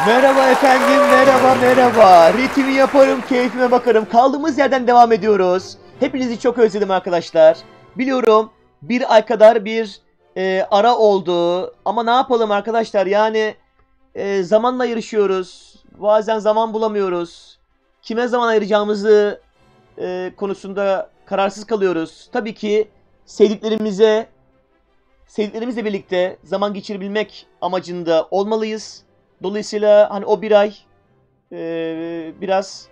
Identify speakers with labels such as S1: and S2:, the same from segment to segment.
S1: Merhaba efendim, merhaba. Ritmi yaparım, keyfime bakarım. Kaldığımız yerden devam ediyoruz. Hepinizi çok özledim arkadaşlar. Biliyorum bir ay kadar bir ara oldu. Ama ne yapalım arkadaşlar, yani zamanla yarışıyoruz. Bazen zaman bulamıyoruz. Kime zaman ayıracağımızı konusunda kararsız kalıyoruz. Tabii ki sevdiklerimizle birlikte zaman geçirebilmek amacında olmalıyız. Dolayısıyla hani o bir ay biraz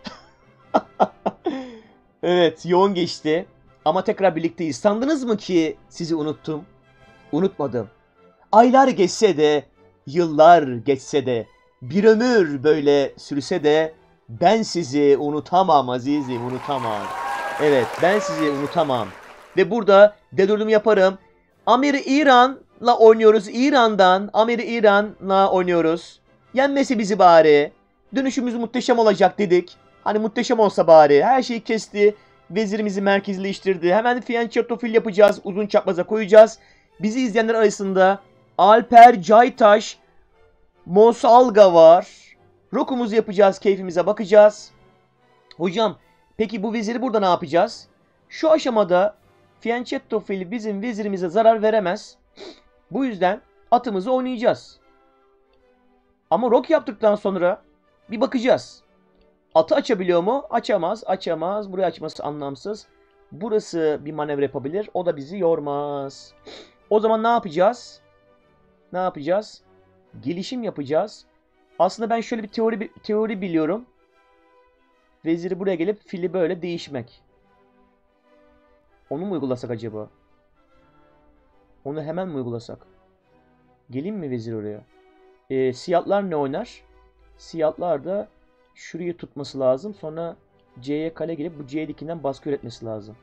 S1: evet yoğun geçti. Ama tekrar birlikteyiz. Sandınız mı ki sizi unuttum? Unutmadım. Aylar geçse de, yıllar geçse de, bir ömür böyle sürse de ben sizi unutamam azizim, unutamam. Evet, ben sizi unutamam. Ve burada dedürdüm yaparım. Amir İran'la oynuyoruz. Amir İran'la oynuyoruz. Yenmesi bizi bari. Dönüşümüz muhteşem olacak dedik. Hani muhteşem olsa bari. Her şeyi kesti. Vezirimizi merkezleştirdi. Hemen Fiyanchetto yapacağız. Uzun çapraza koyacağız. Bizi izleyenler arasında Alper Caytaş, Monsalga var. Rokumuzu yapacağız. Keyfimize bakacağız. Hocam peki bu veziri burada ne yapacağız? Şu aşamada Fianchetto bizim vezirimize zarar veremez. Bu yüzden atımızı oynayacağız. Ama rok yaptıktan sonra bir bakacağız. Atı açabiliyor mu? Açamaz. Burayı açması anlamsız. Burası bir manevra yapabilir. O da bizi yormaz. O zaman ne yapacağız? Gelişim yapacağız. Aslında ben şöyle bir teori biliyorum. Veziri buraya gelip fili böyle değişmek. Onu mu uygulasak acaba? Onu hemen mi uygulasak? Geleyim mi vezir oraya? Siyahlar ne oynar? Siyahlar da şurayı tutması lazım. Sonra C'ye kale gelip bu C dikinden baskı üretmesi lazım.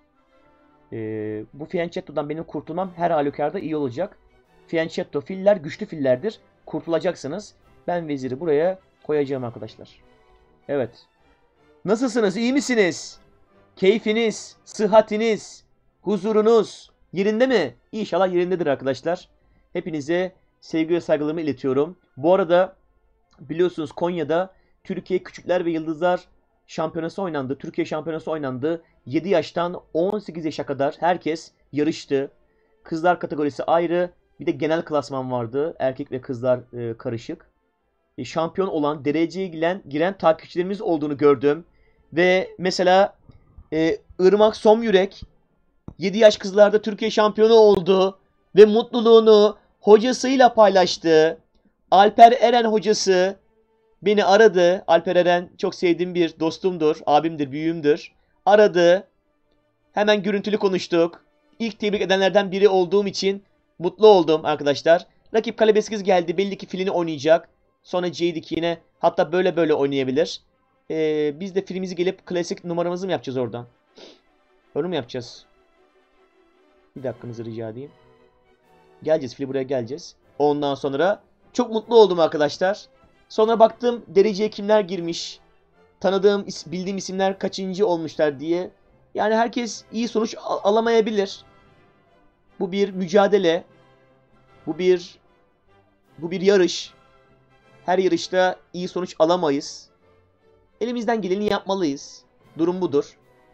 S1: Bu Fianchetto'dan benim kurtulmam her halükarda iyi olacak. Fianchetto filler güçlü fillerdir. Kurtulacaksınız. Ben veziri buraya koyacağım arkadaşlar. Evet. Nasılsınız? İyi misiniz? Keyfiniz, sıhhatiniz, huzurunuz yerinde mi? İnşallah yerindedir arkadaşlar. Hepinize sevgi ve saygılarımı iletiyorum. Bu arada biliyorsunuz Konya'da Türkiye Küçükler ve Yıldızlar Şampiyonası oynandı. Türkiye Şampiyonası oynandı. 7 yaştan 18 yaşa kadar herkes yarıştı. Kızlar kategorisi ayrı. Bir de genel klasman vardı. Erkek ve kızlar karışık. Şampiyon olan, dereceye giren takipçilerimiz olduğunu gördüm. Ve mesela Irmak Somyürek 7 yaş kızlarda Türkiye şampiyonu oldu. Ve mutluluğunu hocasıyla paylaştı. Alper Eren hocası beni aradı. Alper Eren çok sevdiğim bir dostumdur. Abimdir, büyüğümdür. Aradı. Hemen görüntülü konuştuk. İlk tebrik edenlerden biri olduğum için mutlu oldum arkadaşlar. Rakip Kalebeskiz geldi. Belli ki filini oynayacak. Sonra C'dik yine. Hatta böyle oynayabilir. Biz de filmimizi gelip klasik numaramızı mı yapacağız oradan? Öyle mi yapacağız? Bir dakikanızı rica edeyim. Geleceğiz. Fili buraya geleceğiz. Ondan sonra çok mutlu oldum arkadaşlar. Sonra baktım dereceye kimler girmiş. Tanıdığım, bildiğim isimler kaçıncı olmuşlar diye. Yani herkes iyi sonuç alamayabilir. Bu bir mücadele. Bu bir yarış. Her yarışta iyi sonuç alamayız. Elimizden geleni yapmalıyız. Durum budur.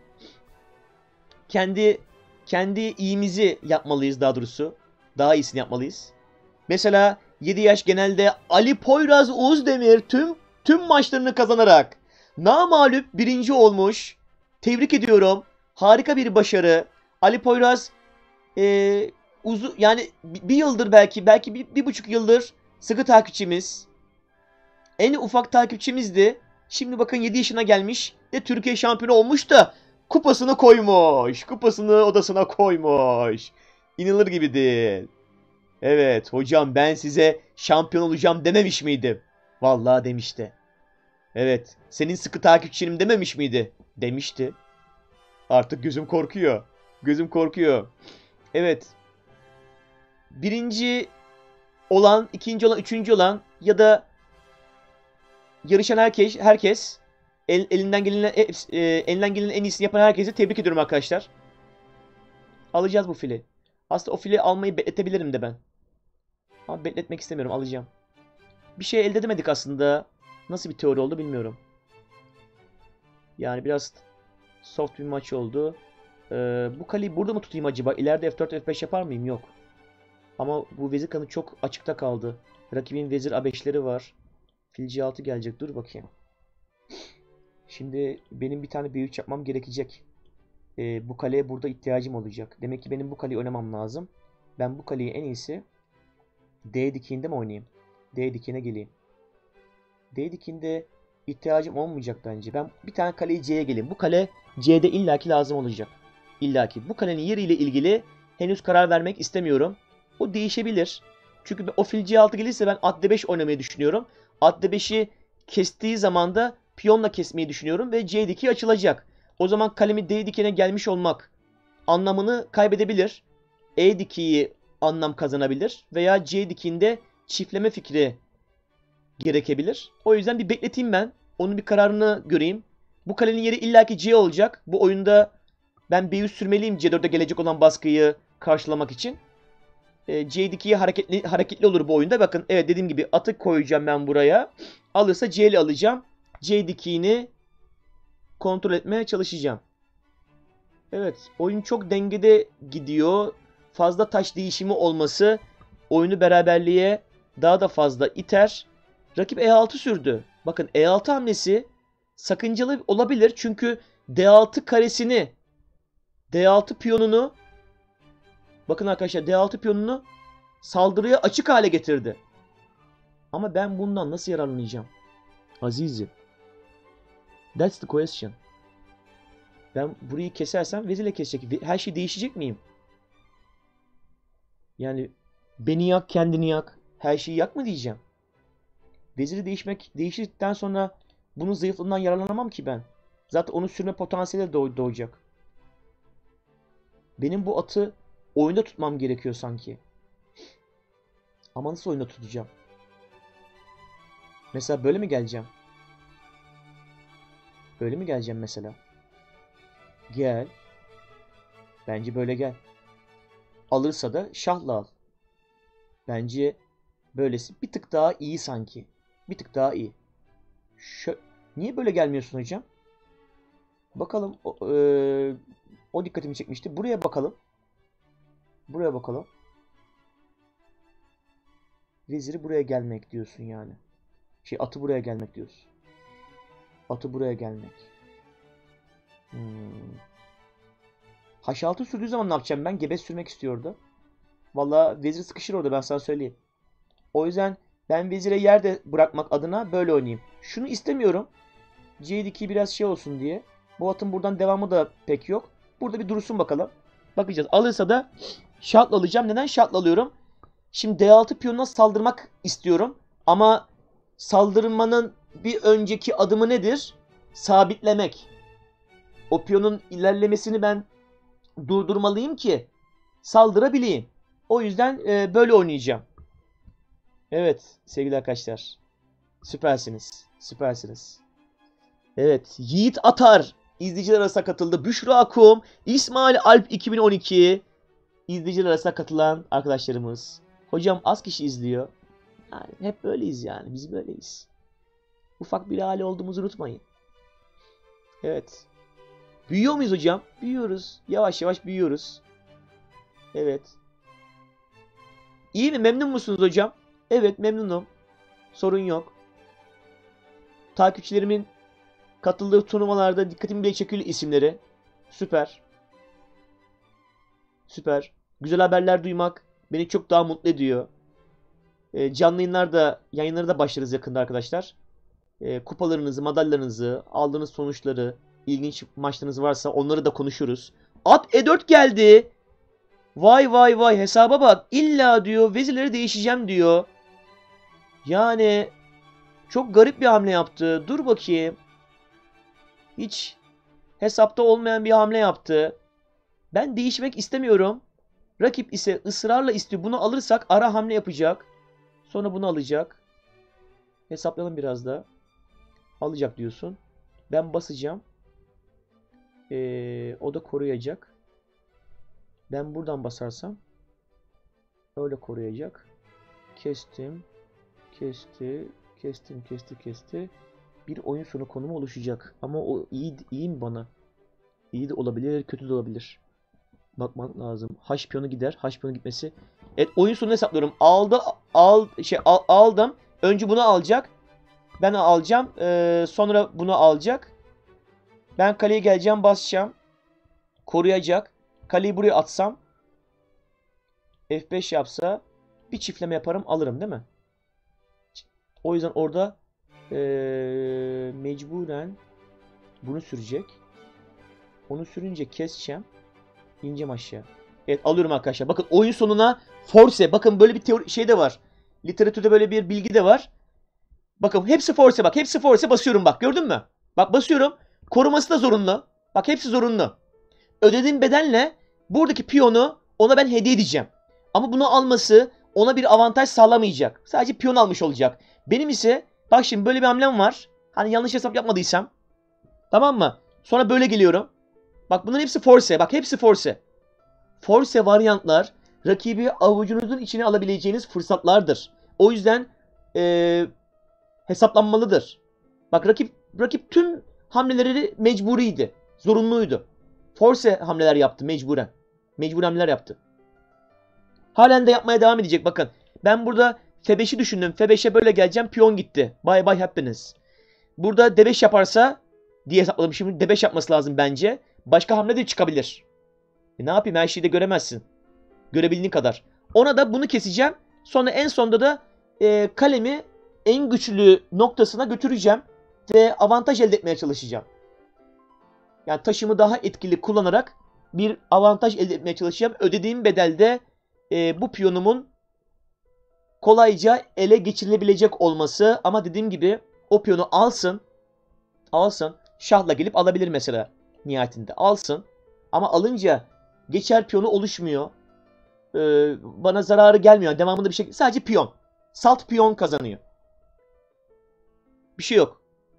S1: Kendi iyimizi yapmalıyız daha doğrusu. Daha iyisini yapmalıyız. Mesela 7 yaş genelde Ali Poyraz Uzdemir tüm maçlarını kazanarak namağlup birinci olmuş. Tebrik ediyorum. Harika bir başarı. Ali Poyraz yani bir yıldır belki bir buçuk yıldır sıkı takipçimiz. En ufak takipçimizdi. Şimdi bakın 7 yaşına gelmiş ve Türkiye şampiyonu olmuş da kupasını koymuş. Kupasını odasına koymuş. İnanılır gibi değil. Evet hocam ben size şampiyon olacağım dememiş miydim? Vallahi demişti. Evet senin sıkı takipçinim dememiş miydi? Demişti. Artık gözüm korkuyor. Gözüm korkuyor. Evet. Birinci olan, ikinci olan, üçüncü olan ya da yarışan herkes elinden gelenin en iyisini yapan herkese tebrik ediyorum arkadaşlar. Alacağız bu fili. Aslında o fili almayı bekletebilirim de ben. Ama bekletmek istemiyorum. Alacağım. bir şey elde edemedik aslında. Nasıl bir teori oldu bilmiyorum. Yani biraz soft bir maç oldu. Bu kaleyi burada mı tutayım acaba? İleride F4 F5 yapar mıyım? Yok. Ama bu vezir kanı çok açıkta kaldı. Rakibin vezir A5'leri var. Fil C6 gelecek. Dur bakayım. Şimdi benim bir tane B3 yapmam gerekecek. Bu kaleye burada ihtiyacım olacak. Demek ki benim bu kaleyi oynamam lazım. Ben bu kaleyi en iyisi D dikiğinde mi oynayayım? D dikiğine geleyim. D dikiğinde ihtiyacım olmayacak bence. Ben bir tane kaleyi C'ye geleyim. Bu kale C'de illaki lazım olacak. İllaki. Bu kalenin yeriyle ilgili henüz karar vermek istemiyorum. O değişebilir. Çünkü o fil C6 gelirse ben at D5 oynamayı düşünüyorum. At D5'i kestiği zaman da piyonla kesmeyi düşünüyorum ve C dikiği açılacak. O zaman kalemi D dikiğine gelmiş olmak anlamını kaybedebilir. E dikiği anlam kazanabilir veya C dikiğinde çiftleme fikri gerekebilir. O yüzden bir bekleteyim ben. Onun bir kararını göreyim. Bu kalenin yeri illaki C olacak. Bu oyunda ben B3 sürmeliyim C4'e gelecek olan baskıyı karşılamak için. C dikiği hareketli olur bu oyunda. Bakın evet dediğim gibi atı koyacağım ben buraya. Alırsa C'li alacağım. C dikiğini kontrol etmeye çalışacağım. Evet, oyun çok dengede gidiyor. Fazla taş değişimi olması oyunu beraberliğe daha da fazla iter. Rakip E6 sürdü. Bakın E6 hamlesi sakıncalı olabilir. Çünkü D6 karesini, D6 piyonunu, bakın arkadaşlar D6 piyonunu saldırıya açık hale getirdi. Ama ben bundan nasıl yararlanacağım? Azizim. That's the question. Ben burayı kesersem vezirle kesecek. Her şey değişecek miyim? Yani beni yak, kendini yak. Her şeyi yak mı diyeceğim? Veziri değiştirdikten sonra bunun zayıflığından yararlanamam ki ben. Zaten onun sürme potansiyeli doğacak. Benim bu atı oyunda tutmam gerekiyor sanki. Ama nasıl oyunda tutacağım? Mesela böyle mi geleceğim? Böyle mi geleceğim mesela? Gel. Bence böyle gel. Alırsa da şahla al. Bence böylesi bir tık daha iyi sanki. Bir tık daha iyi. Niye böyle gelmiyorsun hocam? Bakalım. O dikkatimi çekmişti. Buraya bakalım. Buraya bakalım. Veziri buraya gelmek diyorsun yani. Atı buraya gelmek diyorsun. Atı buraya gelmek. H6 sürdüğü zaman ne yapacağım ben? Gebe sürmek istiyordu. Valla vezir sıkışır orada ben sana söyleyeyim. O yüzden ben vezire yerde bırakmak adına böyle oynayayım. Şunu istemiyorum. C2 biraz şey olsun diye. Bu atın buradan devamı da pek yok. Burada bir dursun bakalım. Bakacağız. Alırsa da şartla alacağım. Neden şartla alıyorum? Şimdi D6 piyonuna saldırmak istiyorum. Ama saldırmanın bir önceki adımı nedir? Sabitlemek. O piyonun ilerlemesini ben durdurmalıyım ki saldırabileyim. O yüzden böyle oynayacağım. Evet sevgili arkadaşlar. Süpersiniz. Süpersiniz. Evet. Yiğit Atar izleyiciler arasına katıldı. Büşra Akum, İsmail Alp 2012 izleyiciler arasına katılan arkadaşlarımız. Hocam az kişi izliyor. Yani hep böyleyiz yani. Biz böyleyiz. Ufak bir aile olduğumuzu unutmayın. Evet. Büyüyor muyuz hocam? Büyüyoruz. Yavaş yavaş büyüyoruz. Evet. İyi mi? Memnun musunuz hocam? Evet memnunum. Sorun yok. Takipçilerimin katıldığı turnuvalarda dikkatimi bile çekiyor isimleri. Süper. Süper. Güzel haberler duymak beni çok daha mutlu ediyor. Canlı yayınlara da başlarız yakında arkadaşlar. Kupalarınızı, madalyalarınızı, aldığınız sonuçları, ilginç maçlarınız varsa onları da konuşuruz. At E4 geldi. Vay vay vay hesaba bak. İlla diyor vezirleri değişeceğim diyor. Yani çok garip bir hamle yaptı. Dur bakayım. Hiç hesapta olmayan bir hamle yaptı. Ben değişmek istemiyorum. Rakip ise ısrarla istiyor. Bunu alırsak ara hamle yapacak. Sonra bunu alacak. Hesaplayalım biraz da. Alacak diyorsun. Ben basacağım. O da koruyacak. Ben buradan basarsam öyle koruyacak. Kestim. Kesti. Kesti. Bir oyun sonu konumu oluşacak. Ama o iyi mi bana? İyi de olabilir, kötü de olabilir. Bakmak lazım. H piyonu gider. H piyonu gitmesi. Evet, oyun sonunu hesaplıyorum. Aldım. Önce bunu alacak. Ben alacağım. Sonra bunu alacak. Ben kaleye geleceğim, basacağım. Koruyacak. Kaleyi buraya atsam. F5 yapsa bir çiftleme yaparım, alırım değil mi? O yüzden orada mecburen bunu sürecek. Onu sürünce keseceğim. İneceğim aşağı. Evet, alıyorum arkadaşlar. Bakın oyun sonuna force. Bakın böyle bir teori şey de var. Literatürde böyle bir bilgi de var. Bakın hepsi force bak. Hepsi force basıyorum bak. Gördün mü? Bak basıyorum. Koruması da zorunlu. Bak hepsi zorunlu. Ödediğim bedenle buradaki piyonu ona ben hediye edeceğim. Ama bunu alması ona bir avantaj sağlamayacak. Sadece piyon almış olacak. Benim ise bak şimdi böyle bir hamlem var. Hani yanlış hesap yapmadıysam. Tamam mı? Sonra böyle geliyorum. Bak bunların hepsi force. Bak hepsi force. Force varyantlar rakibi avucunuzun içine alabileceğiniz fırsatlardır. O yüzden hesaplanmalıdır. Bak rakip tüm hamleleri mecburiydi. Zorunluydu. Force hamleler yaptı mecburen. Mecbur hamleler yaptı. Halen de yapmaya devam edecek bakın. Ben burada F5'i düşündüm. F5'e böyle geleceğim. Piyon gitti. Bye bye happiness. Burada D5 yaparsa diye hesapladım. Şimdi D5 yapması lazım bence. Başka hamle de çıkabilir. Ne yapayım, her şeyi de göremezsin. Görebildiğin kadar. Ona da bunu keseceğim. Sonra en sonda da kalemi en güçlü noktasına götüreceğim. Ve avantaj elde etmeye çalışacağım. Yani taşımı daha etkili kullanarak bir avantaj elde etmeye çalışacağım. Ödediğim bedelde bu piyonumun kolayca ele geçirilebilecek olması. Ama dediğim gibi o piyonu alsın. Şahla gelip alabilir mesela. Nihayetinde alsın. Ama alınca geçer piyonu oluşmuyor. Bana zararı gelmiyor. Devamında bir şey. Sadece piyon. Salt piyon kazanıyor. Bir şey yok.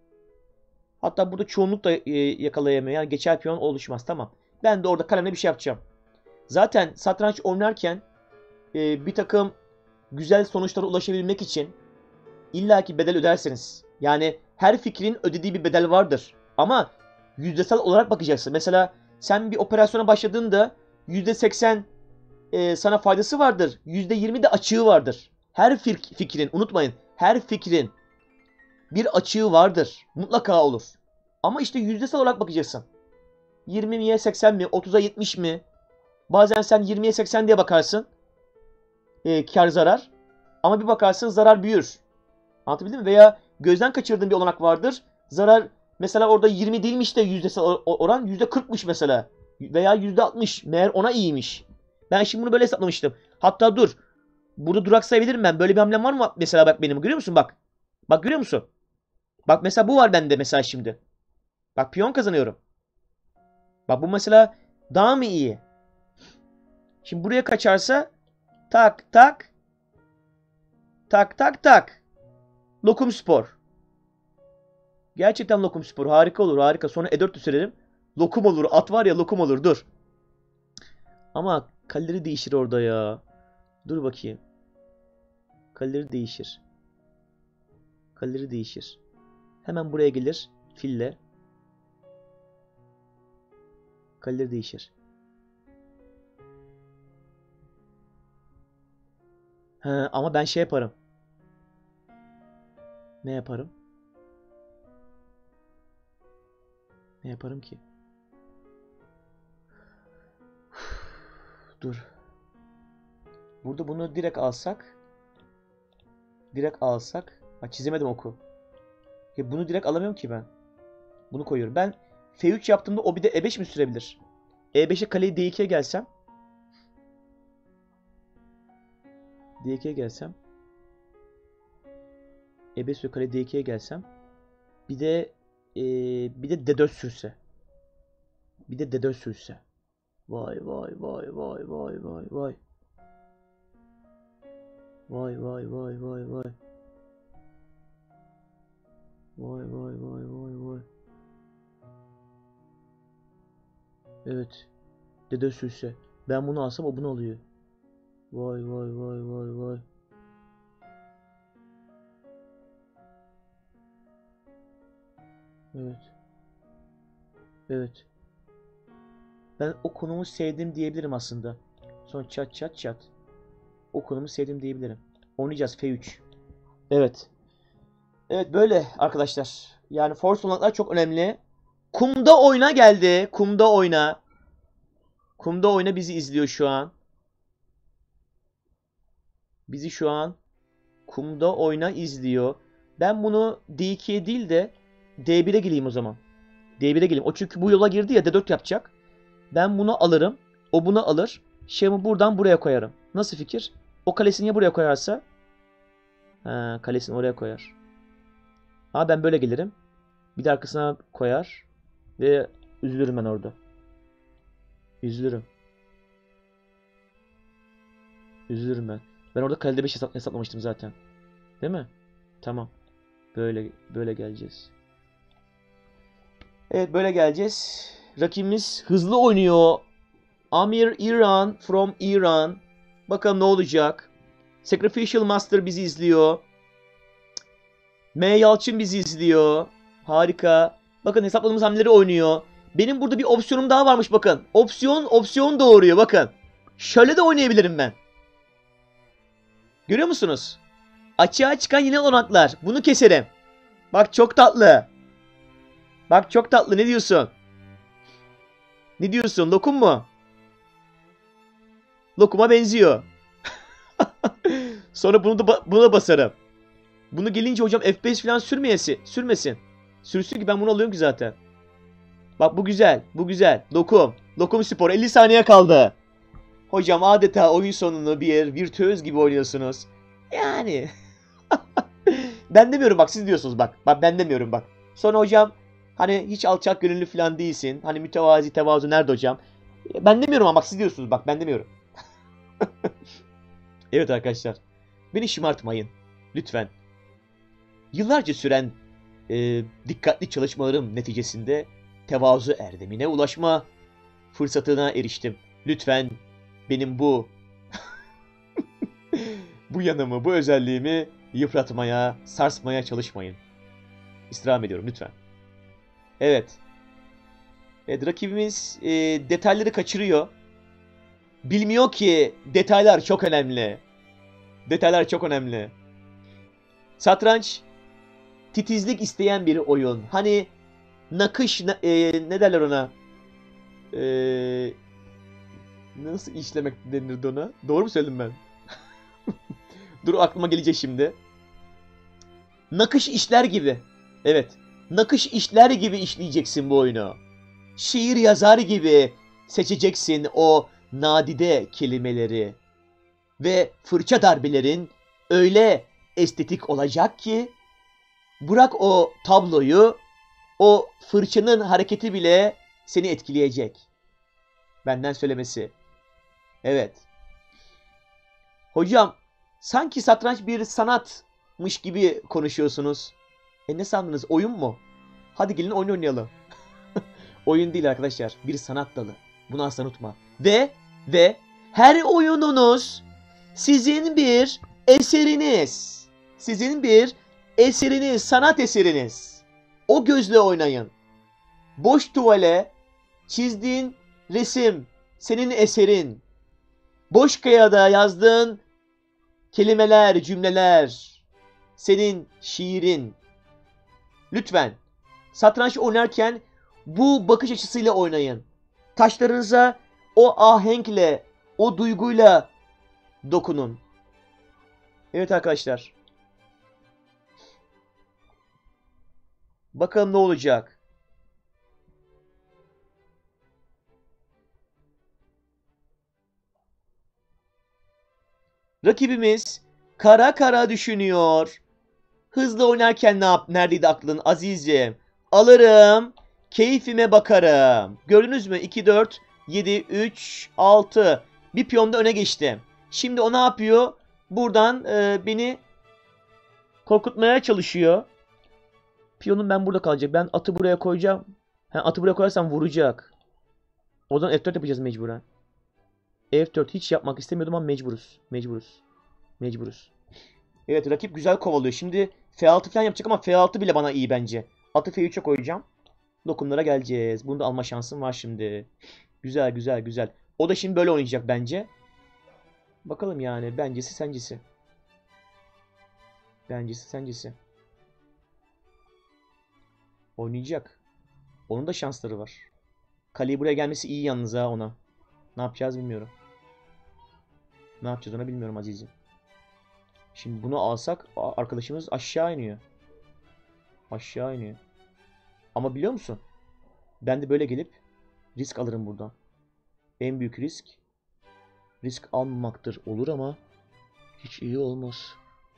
S1: Hatta burada çoğunluk da yakalayamıyor. Yani geçer piyon oluşmaz. Tamam. Ben de orada kalemle bir şey yapacağım. Zaten satranç oynarken bir takım güzel sonuçlara ulaşabilmek için illaki bedel ödersiniz. Yani her fikrin ödediği bir bedel vardır. Ama yüzdesel olarak bakacaksın. Mesela sen bir operasyona başladığında %80 sana faydası vardır. %20 de açığı vardır. Her fikrin, unutmayın, her fikrin bir açığı vardır. Mutlaka olur. Ama işte yüzdesel olarak bakacaksın. 20'ye 80 mi? 30'a 70 mi? Bazen sen 20'ye 80 diye bakarsın. Kar zarar. Ama bir bakarsın zarar büyür. Anlatabildim mi? Veya gözden kaçırdığın bir olanak vardır. Zarar mesela orada 20 değilmiş de yüzdesel oran %40'mış mesela. Veya %60. Meğer ona iyiymiş. Ben şimdi bunu böyle hesaplamıştım. Hatta dur. Burada duraksayabilirim ben. Böyle bir hamlem var mı mesela bak benim? Görüyor musun bak. Bak görüyor musun? Bak mesela bu var bende mesela şimdi. Bak piyon kazanıyorum. Bak bu mesela daha mı iyi? Şimdi buraya kaçarsa tak tak tak tak tak. Lokum Spor. Gerçekten Lokum Spor. Harika olur, harika. Sonra E4 düşürelim. Lokum olur. At var ya, lokum olur. Dur. Ama kaleleri değişir orada ya. Dur bakayım. Kaleleri değişir. Kaleleri değişir. Hemen buraya gelir. Fille. Kaleleri değişir. Ama ben şey yaparım. Ne yaparım? Ne yaparım ki? Dur. Burada bunu direkt alsak. Direkt alsak. Ha, çizemedim oku. Ya bunu direkt alamıyorum ki ben. Bunu koyuyorum. Ben F3 yaptığımda o bir de E5 mi sürebilir? E5'e kaleyi D2'ye gelsem. D2'ye gelsem. E5 ve kale D2'ye gelsem. Bir de bir de D4 sürse. Bir de D4 sürse. Vay vay vay vay vay vay vay. Vay vay vay vay vay. Vay vay vay vay vay. Evet. D4 sürse. Ben bunu alsam o bunu alıyor. Vay vay vay vay vay. Evet. Evet. Ben o konumu sevdim diyebilirim aslında. Sonra çat çat çat. O konumu sevdim diyebilirim. Oynayacağız F3. Evet. Evet böyle arkadaşlar. Yani force olanaklar çok önemli. Kumda oyna geldi. Kumda oyna. Kumda oyna bizi izliyor şu an. Bizi şu an kumda oyna izliyor. Ben bunu D2'ye değil de D1'e geleyim o zaman. D1'e geleyim. O çünkü bu yola girdi ya D4 yapacak. Ben bunu alırım. O bunu alır. Şahımı buradan buraya koyarım. Nasıl fikir? O kalesini ya buraya koyarsa? Ha, kalesini oraya koyar. Ama ben böyle gelirim. Bir de arkasına koyar. Ve üzülürüm ben orada. Üzülürüm. Üzülürüm ben. Ben orada kalede 5 hesaplamıştım zaten. Değil mi? Tamam. Böyle geleceğiz. Evet böyle geleceğiz. Rakibimiz hızlı oynuyor. Amir İran from Iran. Bakalım ne olacak. Sacrificial Master bizi izliyor. M. Yalçın bizi izliyor. Harika. Bakın hesapladığımız hamleleri oynuyor. Benim burada bir opsiyonum daha varmış bakın. Opsiyon doğuruyor bakın. Şöyle de oynayabilirim ben. Görüyor musunuz? Açığa çıkan yeni olanaklar. Bunu keserim. Bak çok tatlı. Bak çok tatlı. Ne diyorsun? Ne diyorsun? Lokum mu? Lokuma benziyor. Sonra buna basarım. Bunu gelince hocam FPS falan sürmesin. Sürsün ki ben bunu alıyorum ki zaten. Bak bu güzel. Bu güzel. Lokum spor. 50 saniye kaldı. Hocam adeta oyun sonunu bir virtüöz gibi oynuyorsunuz. Yani. Ben demiyorum bak siz diyorsunuz bak. Bak ben demiyorum bak. Sonra hocam hani hiç alçak gönüllü falan değilsin. Hani mütevazi tevazu nerede hocam? Ben demiyorum ama bak siz diyorsunuz bak ben demiyorum. Evet arkadaşlar. Beni şımartmayın. Lütfen. Yıllarca süren dikkatli çalışmalarım neticesinde tevazu erdemine ulaşma fırsatına eriştim. Lütfen benim bu bu yanımı, bu özelliğimi yıpratmaya, sarsmaya çalışmayın. İstirham ediyorum lütfen. Evet. Evet rakibimiz detayları kaçırıyor. Bilmiyor ki detaylar çok önemli. Detaylar çok önemli. Satranç titizlik isteyen bir oyun. Hani nakış ne derler ona? Nasıl işlemek denirdi ona? Doğru mu söyledim ben? Dur aklıma gelecek şimdi. Nakış işler gibi. Evet. Nakış işler gibi işleyeceksin bu oyunu. Şiir yazar gibi seçeceksin o nadide kelimeleri. Ve fırça darbelerin öyle estetik olacak ki bırak o tabloyu, o fırçanın hareketi bile seni etkileyecek. Benden söylemesi. Evet. Hocam sanki satranç bir sanatmış gibi konuşuyorsunuz. Ne sandınız? Oyun mu? Hadi gelin oyun oynayalım. Oyun değil arkadaşlar. Bir sanat dalı. Bunu asla unutma. Ve her oyununuz sizin bir eseriniz. Sizin bir eseriniz, sanat eseriniz. O gözle oynayın. Boş tuvale çizdiğin resim senin eserin. Boş kağıda yazdığın kelimeler, cümleler senin şiirin. Lütfen satranç oynarken bu bakış açısıyla oynayın. Taşlarınıza o ahenkle, o duyguyla dokunun. Evet arkadaşlar. Bakalım ne olacak. Rakibimiz kara kara düşünüyor. Hızlı oynarken neredeydi aklın azizciğim? Alırım, keyfime bakarım. Gördünüz mü? 2, 4, 7, 3, 6. Bir piyonda öne geçtim. Şimdi o ne yapıyor? Buradan beni korkutmaya çalışıyor. Piyonum ben burada kalacak. Ben atı buraya koyacağım. Atı buraya koyarsam vuracak. O zaman F4 yapacağız mecburen. F4 hiç yapmak istemiyordum ama mecburuz. Mecburuz. Evet rakip güzel kovalıyor. Şimdi F6 falan yapacak ama F6 bile bana iyi bence. Atı F3'e koyacağım. Dokunlara geleceğiz. Bunu da alma şansım var şimdi. Güzel güzel güzel. O da şimdi böyle oynayacak bence. Bakalım yani. Bencesi sencesi. Bencesi sencesi. Oynayacak. Onun da şansları var. Kaleyi buraya gelmesi iyi yalnız ha ona. Ne yapacağız bilmiyorum. Ne yapacağız onu bilmiyorum azizim. Şimdi bunu alsak arkadaşımız aşağı iniyor. Aşağı iniyor. Ama biliyor musun? Ben de böyle gelip risk alırım buradan. En büyük risk almamaktır. Olur ama hiç iyi olmaz.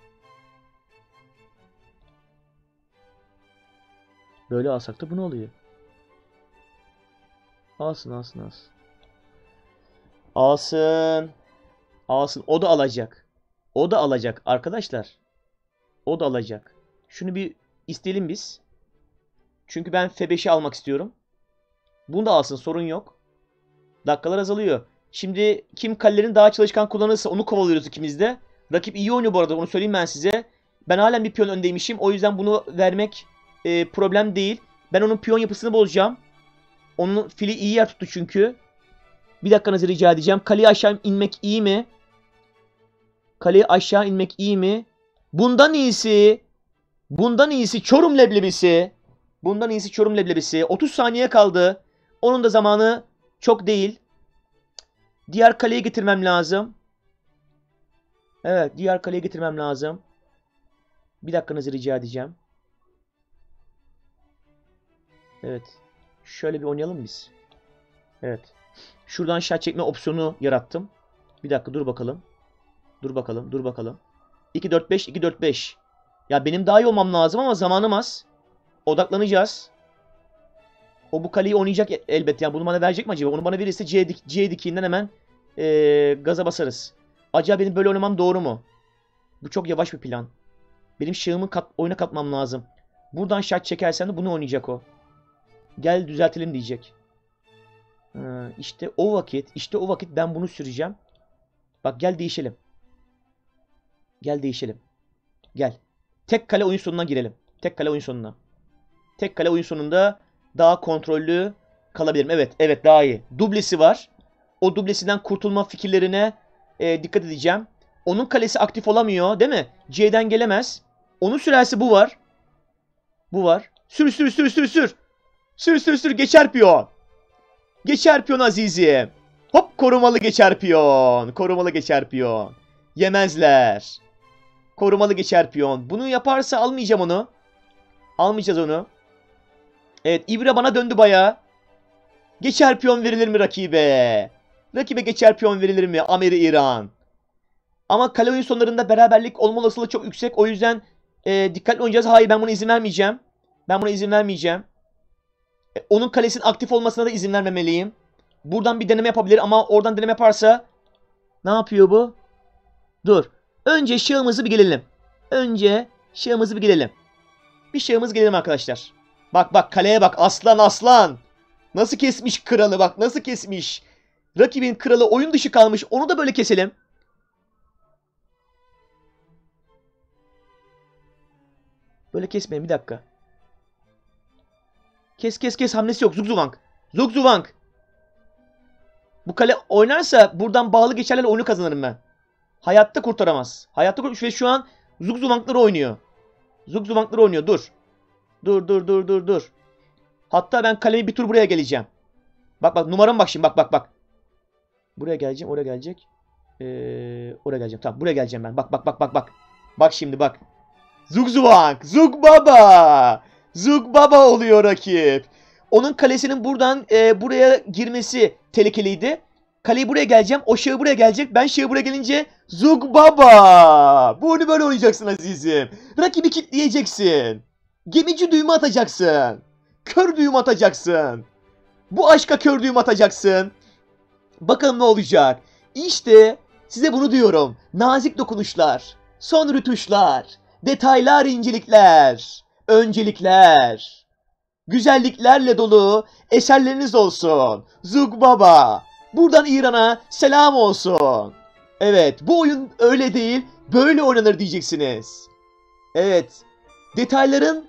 S1: Böyle alsak da bu ne oluyor? Alsın alsın alsın. Alsın. Alsın. O da alacak. O da alacak arkadaşlar. O da alacak. Şunu bir isteyelim biz. Çünkü ben F5'i almak istiyorum. Bunu da alsın, sorun yok. Dakikalar azalıyor. Şimdi kim kalelerin daha çalışkan kullanırsa onu kovalıyoruz ikimiz de. Rakip iyi oynuyor bu arada, onu söyleyeyim ben size. Ben halen bir piyon öndeymişim. O yüzden bunu vermek problem değil. Ben onun piyon yapısını bozacağım. Onun fili iyi yer tuttu çünkü. Bir dakikanızı rica edeceğim. Kaleye aşağı inmek iyi mi? Kaleye aşağı inmek iyi mi? Bundan iyisi. Bundan iyisi Çorum leblebisi. Bundan iyisi Çorum leblebisi. 30 saniye kaldı. Onun da zamanı çok değil. Diğer kaleyi getirmem lazım. Evet, diğer kaleyi getirmem lazım. Bir dakikanızı rica edeceğim. Evet. Şöyle bir oynayalım biz. Evet. Şuradan şah çekme opsiyonu yarattım. Bir dakika dur bakalım. Dur bakalım, dur bakalım. 2-4-5, 2-4-5. Ya benim daha iyi olmam lazım ama zamanım az. Odaklanacağız. O bu kaleyi oynayacak elbet. Yani bunu bana verecek mi acaba? Onu bana verirse C dikiğinden hemen gaza basarız. Acaba benim böyle oynamam doğru mu? Bu çok yavaş bir plan. Benim şahımı oyuna katmam lazım. Buradan şah çekersen de bunu oynayacak o. Gel düzeltelim diyecek. İşte o vakit ben bunu süreceğim. Bak gel değişelim. Gel değişelim. Gel. Tek kale oyun sonuna girelim. Tek kale oyun sonuna. Tek kale oyun sonunda daha kontrollü kalabilirim. Evet, evet daha iyi. Dublesi var. O dublesinden kurtulma fikirlerine dikkat edeceğim. Onun kalesi aktif olamıyor, değil mi? C'den gelemez. Onun sürersi bu var. Bu var. Sür sür sür sür sür. Sür sür sür geçer piyon. Geçer piyon azizim. Hop korumalı geçer piyon. Korumalı geçer piyon. Yemezler. Korumalı geçer piyon. Bunu yaparsa almayacağım onu. Almayacağız onu. Evet, İbra bana döndü bayağı. Geçer piyon verilir mi rakibe? Rakibe geçer piyon verilir mi? Ameri İran. Ama kale oyun sonlarında beraberlik olma olasılığı çok yüksek. O yüzden dikkatli oynayacağız. Hayır, ben buna izin vermeyeceğim. Ben buna izin vermeyeceğim. Onun kalesinin aktif olmasına da izin vermemeliyim. Buradan bir deneme yapabilir ama oradan deneme yaparsa ne yapıyor bu? Dur. Önce şahımızı bir gelelim. Önce şahımızı bir gelelim. Bir şahımız gelelim arkadaşlar. Bak bak kaleye bak. Aslan aslan. Nasıl kesmiş kralı bak. Nasıl kesmiş. Rakibin kralı oyun dışı kalmış. Onu da böyle keselim. Böyle kesmeyin bir dakika. Kes kes kes hamlesi yok. Zugzwang. Zugzwang. Bu kale oynarsa buradan bağlı geçerlerle oyunu kazanırım ben. Hayatta kurtaramaz. Hayatta kurtaramaz. Ve şu an Zugzwang'ları oynuyor. Zugzwang'ları oynuyor. Dur. Dur. Hatta ben kalemi bir tur buraya geleceğim. Bak bak numaram bak şimdi. Bak. Buraya geleceğim. Oraya gelecek. Oraya geleceğim. Tamam buraya geleceğim ben. Bak. Bak şimdi bak. Zugzwang. Zugbaba. Zugbaba oluyor rakip. Onun kalesinin buradan buraya girmesi tehlikeliydi. Kaleyi buraya geleceğim. O şahı buraya gelecek. Ben şahı buraya gelince Zugbaba. Bunu böyle oynayacaksın azizim. Rakibi kilitleyeceksin. Gemici düğümü atacaksın. Kör düğümü atacaksın. Bu aşka kör düğümü atacaksın. Bakalım ne olacak. İşte size bunu diyorum. Nazik dokunuşlar. Son rütuşlar. Detaylar, incelikler. Öncelikler. Güzelliklerle dolu eserleriniz olsun. Zugbaba. Buradan İran'a selam olsun. Evet, bu oyun öyle değil, böyle oynanır diyeceksiniz. Evet, detayların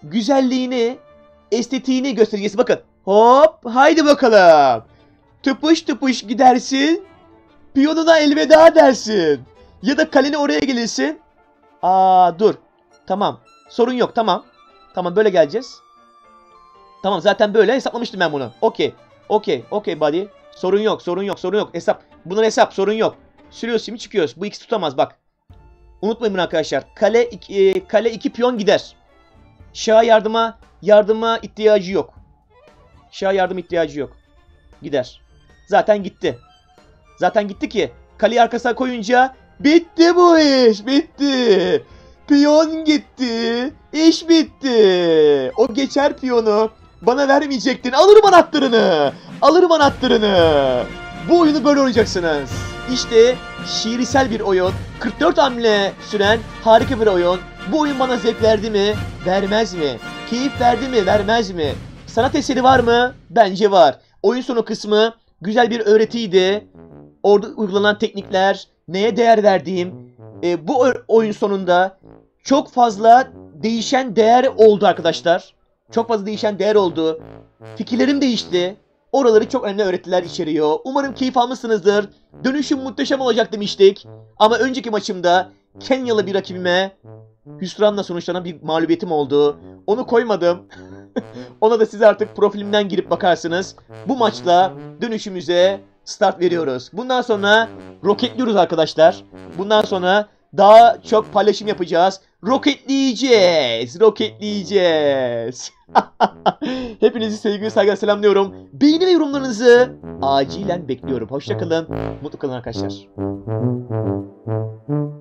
S1: güzelliğini, estetiğini göstergesi. Bakın. Hop. Haydi bakalım. Tıpış tıpış gidersin. Piyonuna elveda dersin. Ya da kalene oraya gelirsin. Dur. Tamam. Sorun yok. Tamam. Tamam böyle geleceğiz. Tamam zaten böyle hesaplamıştım ben bunu. Okey. Okey buddy. Sorun yok. Sorun yok. Hesap. Bunun hesap. Sorun yok. Sürüyoruz şimdi çıkıyoruz. Bu ikisi tutamaz bak. Unutmayın bunu arkadaşlar. Kale 2 piyon gider. Şah'a yardıma ihtiyacı yok. Şah'a yardım ihtiyacı yok. Gider. Zaten gitti. Zaten gitti ki. Kaleyi arkasına koyunca bitti bu iş. Bitti. Piyon gitti. İş bitti. O geçer piyonu bana vermeyecektin. Alırım anahtarını. Bu oyunu böyle oynayacaksınız. İşte şiirsel bir oyun. 44 hamle süren harika bir oyun. Bu oyun bana zevk verdi mi? Vermez mi? Keyif verdi mi? Vermez mi? Sanat eseri var mı? Bence var. Oyun sonu kısmı güzel bir öğretiydi. Orada uygulanan teknikler, neye değer verdiğim. Bu oyun sonunda çok fazla değişen değer oldu arkadaşlar. Çok fazla değişen değer oldu. Fikirlerim değişti. Oraları çok önemli öğretiler içeriyor. Umarım keyif almışsınızdır. Dönüşüm muhteşem olacak demiştik. Ama önceki maçımda Kenyalı bir rakibime hüsranla sonuçlanan bir mağlubiyetim oldu. Onu koymadım. Ona da siz artık profilimden girip bakarsınız. Bu maçla dönüşümüze start veriyoruz. Bundan sonra roketliyoruz arkadaşlar. Bundan sonra daha çok paylaşım yapacağız. Roketleyeceğiz. Hepinizi sevgili saygıyla selamlıyorum. Beğeni ve yorumlarınızı acilen bekliyorum. Hoşça kalın. Mutlu kalın arkadaşlar.